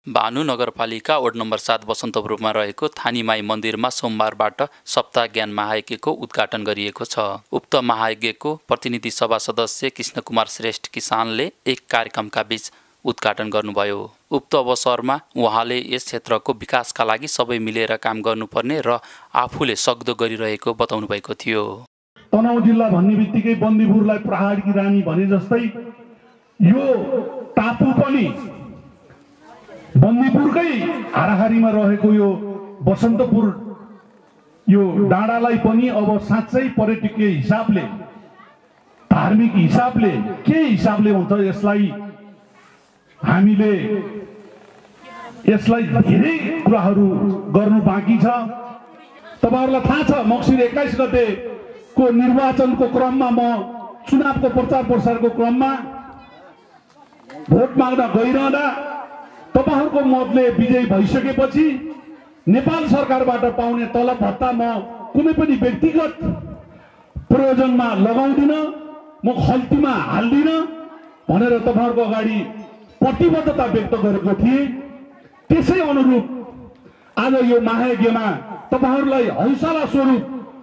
भानु नगरपालिका वडा नम्बर 7 बसन्तपुरमा रहेको थानीमाई मन्दिरमा सोमबारबाट सप्ताह ज्ञान महायज्ञको उद्घाटन गरिएको छ। उक्त महायज्ञको प्रतिनिधि सभा सदस्य कृष्णकुमार श्रेष्ठ किसानले एक कार्यक्रमका बीच उद्घाटन गर्नुभयो। उक्त अवसरमा उहाँले यस क्षेत्रको विकासका लागि सबै मिलेर काम गर्नुपर्ने र आफूले सक्दो गरिरहेको बताउनु भएको थियो। तनहुँ जिल्ला भन्ने बित्तिकै बन्दीपुरलाई पहाडकी रानी भने जस्तै यो टापु पनि बन्दीपुरकै हाराहारीमा रहेको यो बसन्तपुर यो डाँडालाई पनि अब साँच्चै पर्यटकीय हिसाबले धार्मिक हिसाबले के हिसाबले हुन्छ यसलाई हामीले यसलाई धेरै कुराहरू गर्नु बाँकी छ। तपाईहरुलाई थाहा छ मक्सिर 21 गतेको निर्वाचनको क्रममा म चुनावको प्रचार प्रसारको क्रममा भोट माग्न गइरहँदा तपाईहरुको मतले विजयी भइसकेपछि नेपाल सरकारबाट पाउने तलब भत्ता म कुनै पनि व्यक्तिगत प्रयोजनमा लगाउँदिन, म खल्तीमा हाल्दिन भनेर तपाईहरुको अगाडि प्रतिबद्धता व्यक्त गरेको थिए। त्यसै अनुरूप आज यो महायज्ञमा तपाईहरुलाई हौसला स्वरूप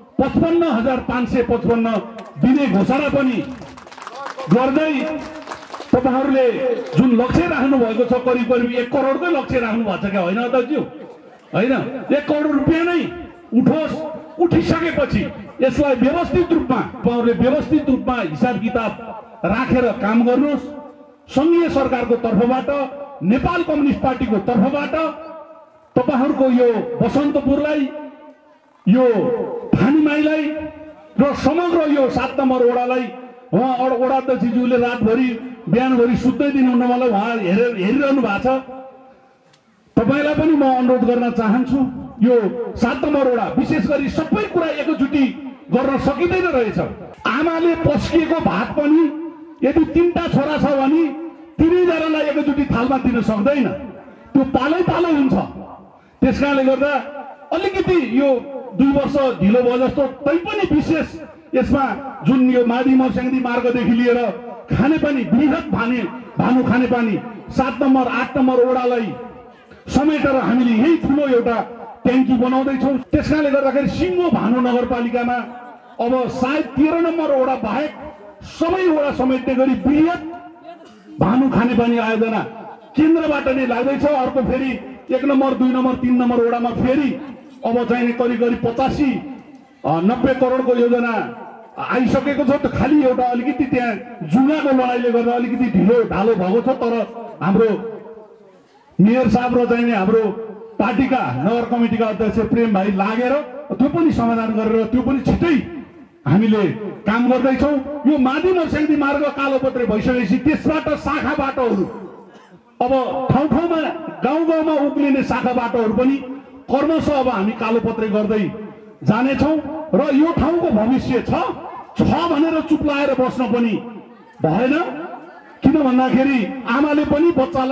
55,555 दिने घोषणा पनि गर्दै तपाईहरुले जुन लक्ष्य राख्नु भएको छ करिब करिब 1 करोडकै लक्ष्य राख्नु भएको छ के होइन अध्यक्षज्यू? हैन, 1 करोड रुपैयाँ नै उठोस्। उठिसकेपछि यसलाई व्यवस्थित रूपमा तपाईहरुले व्यवस्थित रूपमा हिसाब किताब राखेर काम गर्नुहोस्। संघीय सरकारको तर्फबाट, नेपाल कम्युनिस्ट पार्टीको तर्फबाट तपाईहरुको यो बसन्तपुरलाई, यो थानीमाईलाई र समग्र यो 7 नम्बर वडालाई उहाँ वडा अध्यक्षज्यूले रातभरि बिहानभरि सुत्दै दिनुहुन्न, मलाई उहाँ हेरिरहनु भएको छ। तपाईलाई पनि म अनुरोध गर्न चाहन्छु, यो 7 नम्बर वडा विशेष गरी सबै कुरा एकचोटि गर्न सकिँदैन रहेछ। आमाले पस्किएको भात पनि यदि 3टा छोरा छ भने 3जनालाई एकचोटि थालमा दिन सक्दैन, त्यो पालै पालो हुन्छ। त्यसकारणले गर्दा अलिकति यो 2 वर्ष ढिलो भयो जस्तो, तैपनि विशेष यसमा जुन यो मादी मर्स्याङ्दी मार्गदेखि लिएर खानेपानी बृहत भानु खानेपानी 7 नम्बर 8 नम्बर वडालाई समेटेर हामीले यही ठुलो एउटा ट्याङ्की बनाउँदैछौँ। त्यसकारणले गर्दाखेरि सिङ्गो भानु नगरपालिकामा अब सायद 13 नम्बर वडा बाहेक सबै वडा समेट्ने गरी बृहत भानु खानेपानी आयोजना केन्द्रबाट नै लाग्दैछ। अर्को फेरि 1 नम्बर 2 नम्बर 3 नम्बर वडामा फेरि अब चाहिँ करिब 85-90 करोडको योजना आइसकेको छ। खालि एउटा अलिकति त्यहाँ जुगाको लडाइले गर्दा अलिकति ढिलो ढालो भएको छ। तर हाम्रो मेयर साहब र चाहिँ हाम्रो पार्टीका नगर कमिटीका अध्यक्ष प्रेम भाइ लागेर त्यो पनि समाधान गरेर त्यो पनि छिटै हामीले काम गर्दैछौँ। यो मादी मर्स्याङ्दी मार्ग कालोपत्रे भइसकेपछि त्यसबाट शाखा बाटोहरू अब ठाउँ ठाउँमा गाउँ गाउँमा उक्लिने शाखा बाटोहरू पनि क्रमशः अब हामी कालोपत्रे गर्दै जानेछौँ। र यो ठाउँको भविष्य छ भनेर चुप लाएर बस्न पनि भएन। किन भन्दाखेरि आमाले पनि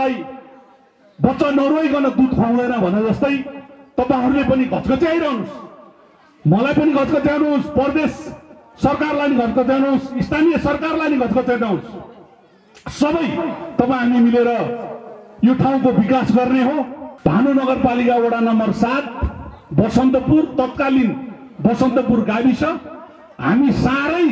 बच्चा नरोइकन दुध खुवाउँदैन भने जस्तै तपाईहरुले पनि घचघच्याइरहनुहोस्, मलाई पनि घचघच्याउनुहोस्, प्रदेश सरकारलाई नि घचघच्याउनुहोस्, स्थानीय सरकारलाई नि घचघच्याउनुहोस्। सबै तपाईँ हामी मिलेर यो ठाउँको विकास गर्ने हो। भानु नगरपालिका वडा नम्बर 7 बसन्तपुर, तत्कालीन बसन्तपुर गाविस हामी साह्रै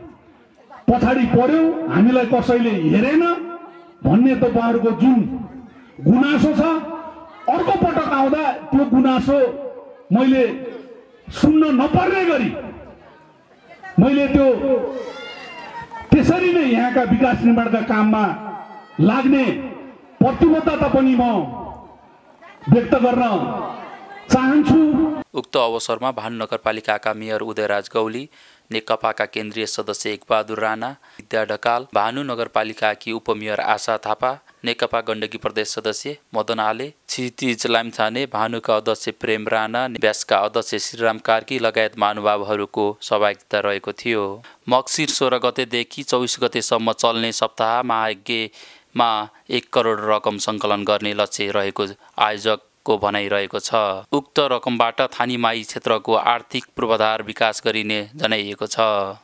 पछाडि पर्यौं, हामीलाई कसैले हेरेन भन्ने तपाईहरुको जुन गुनासो छ, अर्को पटक आउँदा त्यो गुनासो मैले सुन्न नपर्ने गरी मैले त्यो त्यसरी नै यहाँका विकास निर्माणका काममा लाग्ने प्रतिबद्धता पनि म व्यक्त गर्न चाहन्छु। उक्त अवसरमा भानु नगरपालिकाका मेयर उदयराज गौली, नेकपाका केन्द्रीय सदस्य एकबहादुर राणा, विद्या ढकाल, भानु नगरपालिकाकी उपमेयर आशा थापा, नेकपा गण्डकी प्रदेश सदस्य मदन आले, क्षितिज लामछाने, भानुका अध्यक्ष प्रेम राणा, व्यासका अध्यक्ष श्रीराम कार्की लगायत महानुभावहरूको सहभागिता रहेको थियो। मक्सिर 16 गतेदेखि 24 गतेसम्म चल्ने सप्ताह महायज्ञमा 1 करोड रकम सङ्कलन गर्ने लक्ष्य रहेको आयोजकको भनाइरहेको छ। उक्त रकमबाट थानीमाई क्षेत्रको आर्थिक पूर्वाधार विकास गरिने जनाइएको छ।